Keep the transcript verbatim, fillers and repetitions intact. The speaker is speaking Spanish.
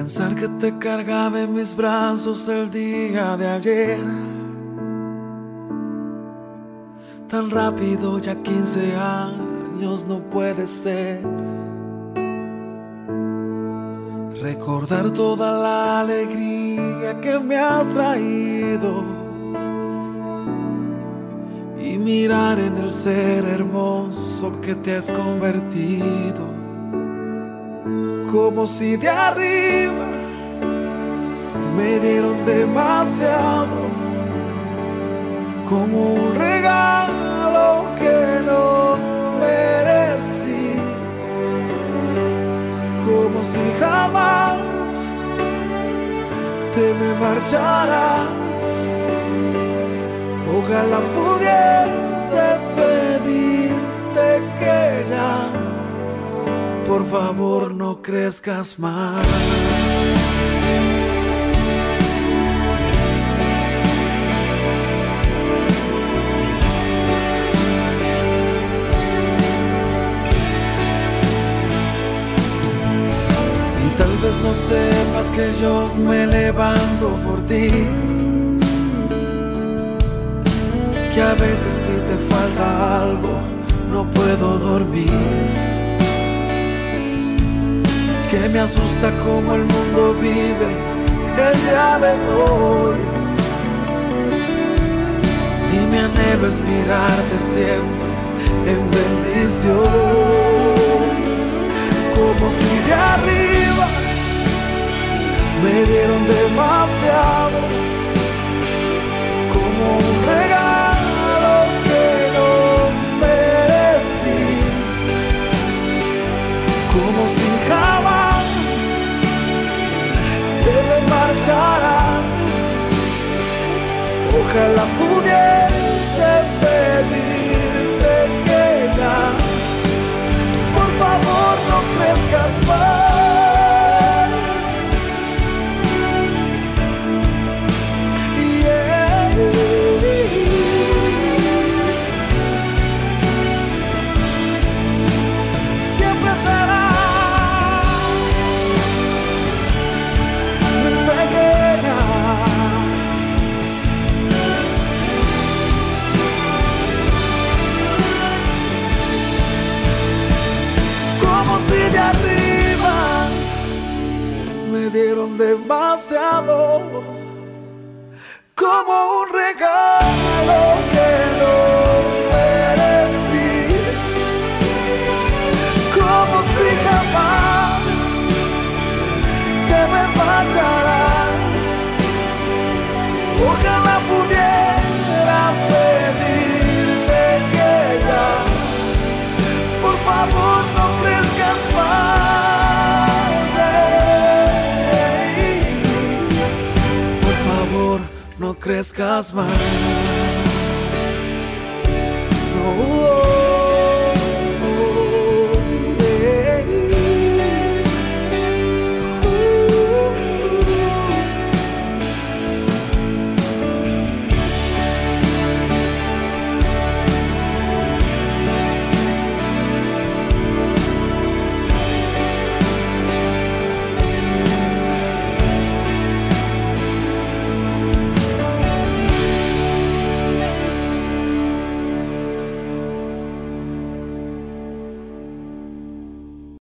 Pensar que te cargaba en mis brazos el día de ayer, tan rápido, ya quince años no puede ser. Recordar toda la alegría que me has traído y mirar en el ser hermoso que te has convertido. Como si de arriba me dieron demasiado, como un regalo que no merecí, como si jamás te me marcharas. Ojalá pudiese pedirte que ya, por favor, no crezcas más. Y tal vez no sepas que yo me levanto por ti, que a veces si te falta algo no puedo dormir, que me asusta cómo el mundo vive el día de hoy, y mi anhelo es mirarte siempre en bendición, como si de arriba me dieron demasiado, como un regalo que no merecí, como si jamás te me marcharás. Ojalá pudiese pedirte que ya, por favor, no crezcas más. Dieron demasiado, como un regalo que no merecí, como si jamás te me marcharás. Ojalá pudiera pedirte que ya, por favor, no crezcas más. No crezcas más, no.